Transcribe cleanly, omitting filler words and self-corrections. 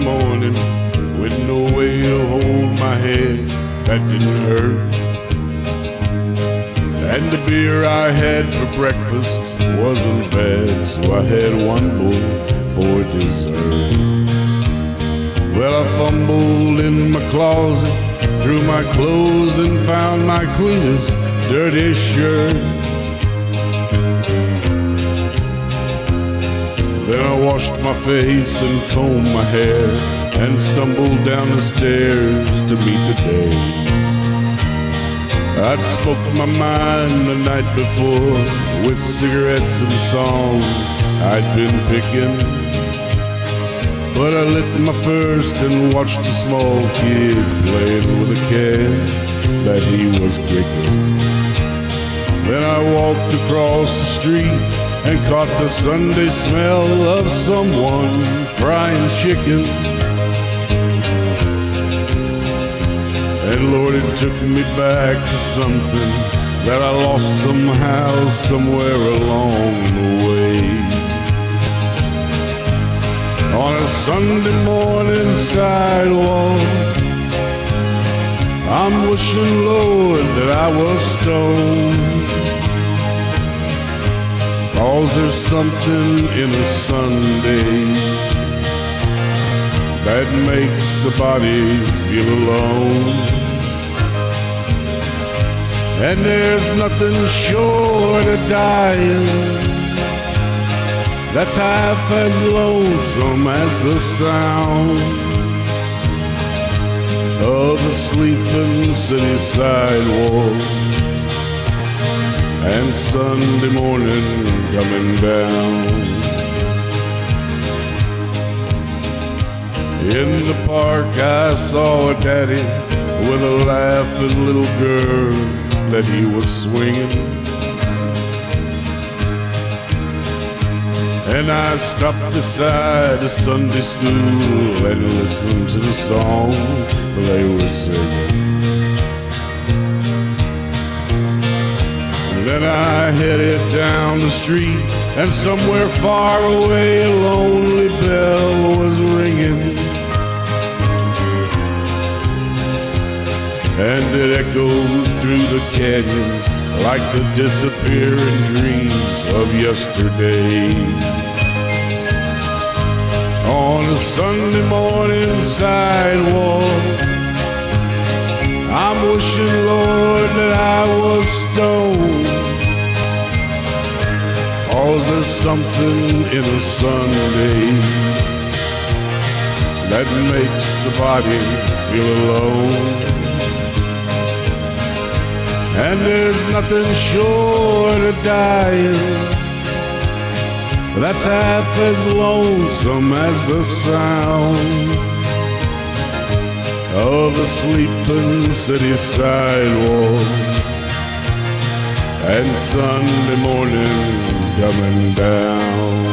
morning with no way to hold my head that didn't hurt. And the beer I had for breakfast wasn't bad, so I had one more for dessert. Well, I fumbled in my closet, through my clothes, and found my cleanest, dirtiest shirt. Then I washed my face and combed my hair and stumbled down the stairs to meet the day. I'd spoke my mind the night before with cigarettes and songs I'd been picking. But I lit my first and watched a small kid playing with a can that he was kicking. Then I walked across the street and caught the Sunday smell of someone frying chicken. And Lord, it took me back to something that I lost somehow, somewhere along the way. On a Sunday morning sidewalk, I'm wishing, Lord, that I was stoned. 'Cause there's something in a Sunday that makes the body feel alone. And there's nothing short of dying that's half as lonesome as the sound of a sleeping city sidewalk and Sunday morning coming down. In the park I saw a daddy with a laughing little girl that he was swinging. And I stopped beside a Sunday school and listened to the song they were singing. And then I headed down the street, and somewhere far away a lonely bell was ringing. And it echoed through the canyons like the disappearing dreams of yesterday. On a Sunday morning sidewalk, I'm wishing, Lord, that I was stoned. 'Cause there's something in a Sunday that makes the body feel alone. And there's nothing short of dying that's half as lonesome as the sound of a sleeping city sidewalk and Sunday morning coming down.